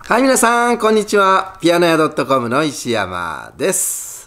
はい、皆さん、こんにちは。ピアノ屋 .com の石山です。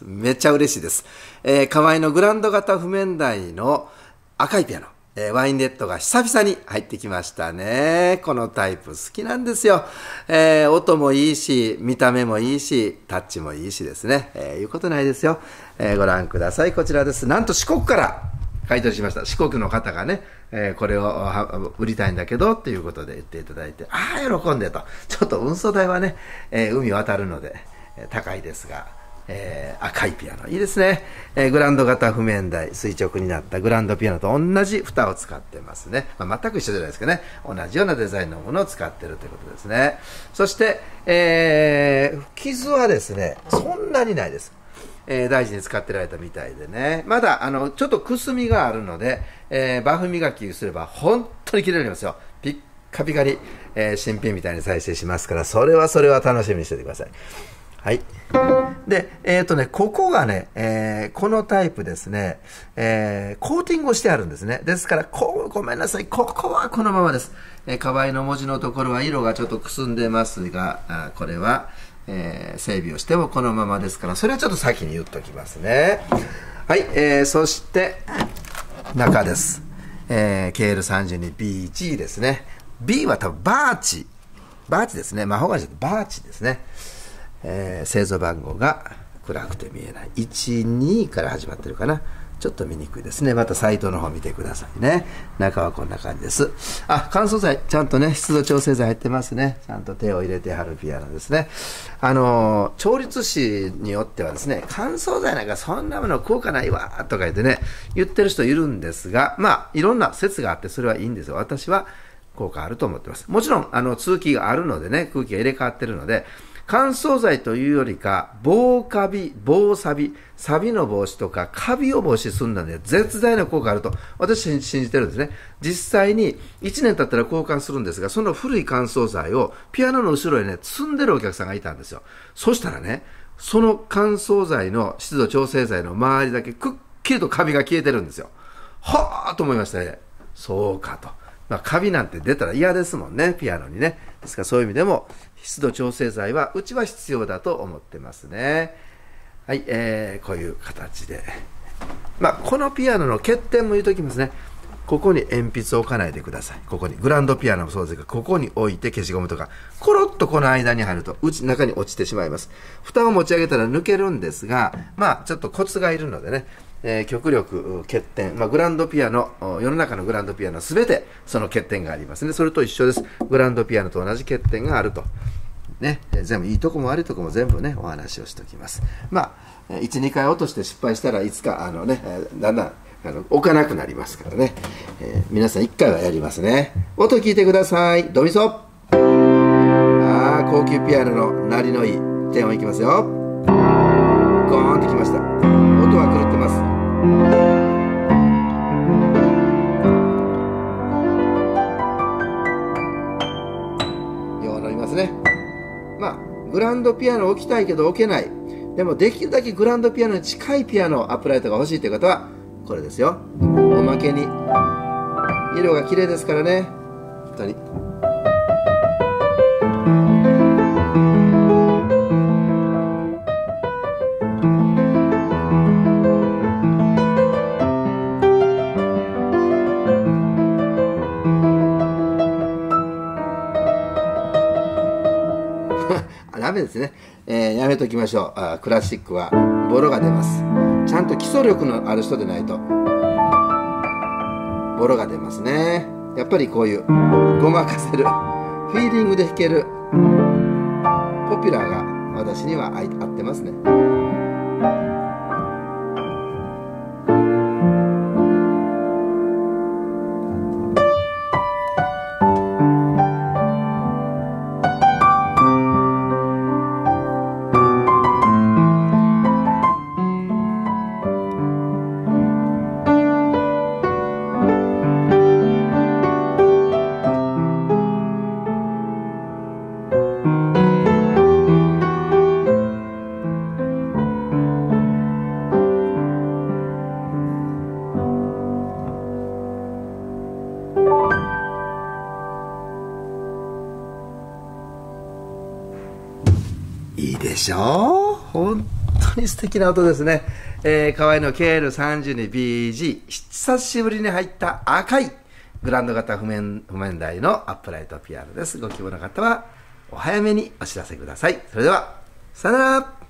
めっちゃ嬉しいです。河合のグランド型譜面台の赤いピアノ、ワインレッドが久々に入ってきましたね。このタイプ好きなんですよ。音もいいし、見た目もいいし、タッチもいいしですね。いうことないですよ。ご覧ください。こちらです。なんと四国から買い取りしました。四国の方がね、これを売りたいんだけどっていうことで言っていただいて、ああ喜んでと。ちょっと運送代はね、海渡るので、高いですが、赤いピアノいいですね。グランド型譜面台、垂直になったグランドピアノと同じ蓋を使ってますね。全く一緒じゃないですけどね、同じようなデザインのものを使っているということですね。そして、傷はですねそんなにないです。大事に使ってられたみたいでね、まだちょっとくすみがあるので、バフ磨きすれば本当に綺麗になりますよ。ピッカピカに、新品みたいに再生しますから、それは楽しみにしててください。はい。で、ここがね、このタイプですね、コーティングをしてあるんですね。ですから、ごめんなさい、ここはこのままです。河合の文字のところは色がちょっとくすんでますが、これは、整備をしてもこのままですから、それはちょっと先に言っときますね。はい、そして、中です。KL32BG ですね。B は多分バーチですね。マホガニじゃなくてバーチですね。製造番号が暗くて見えない。12から始まってるかな。ちょっと見にくいですね。またサイトの方見てくださいね。中はこんな感じです。あ、乾燥剤、ちゃんとね、湿度調整剤入ってますね。ちゃんと手を入れて貼るピアノですね。調律師によってはですね、乾燥剤なんかそんなもの効果ないわ、とか言ってね、言ってる人いるんですが、まあ、いろんな説があってそれはいいんですよ。私は効果あると思ってます。もちろん、通気があるのでね、空気が入れ替わってるので、乾燥剤というよりか、防カビ、防サビ、サビの防止とか、カビを防止するので、絶大な効果があると、私は信じてるんですね。実際に、1年経ったら交換するんですが、その古い乾燥剤を、ピアノの後ろにね、積んでるお客さんがいたんですよ。そしたらね、その乾燥剤の、湿度調整剤の周りだけ、くっきりとカビが消えてるんですよ。はぁーと思いましたね。そうかと。まあ、カビなんて出たら嫌ですもんね、ピアノにね。ですからそういう意味でも、湿度調整剤はうちは必要だと思ってますね。はい、こういう形で。まあ、このピアノの欠点も言うときますね。ここに鉛筆を置かないでください。ここに。グランドピアノもそうですが、ここに置いて消しゴムとか、コロッとこの間に入ると、中に落ちてしまいます。蓋を持ち上げたら抜けるんですが、まあ、ちょっとコツがいるのでね。極力欠点、まあ、グランドピアノ、世の中のグランドピアノすべてその欠点がありますね。それと一緒です。グランドピアノと同じ欠点があると。ね、全部いいとこも悪いとこも全部ね、お話をしておきます。まあ、1、2回落として失敗したらいつか、だんだん、置かなくなりますからね。皆さん1回はやりますね。音聞いてください。ドミソ。高級ピアノの鳴りのいい低音いきますよ。ゴーンってきました。音は狂ってます。よう乗りますね。まあ、グランドピアノ置きたいけど置けない。でもできるだけグランドピアノに近いピアノ、アップライトが欲しいという方は、これですよ。おまけに、色が綺麗ですからね。本当に。ダメですね。やめときましょう。クラシックはボロが出ます。ちゃんと基礎力のある人でないとボロが出ますね。やっぱりこういうごまかせる、フィーリングで弾けるポピュラーが私には合ってますね。 いいでしょう。本当に素敵な音ですね。河合の KL32BG、久しぶりに入った赤いグランド型譜面台のアップライトピアノです。ご希望の方はお早めにお知らせください。それでは、さよなら。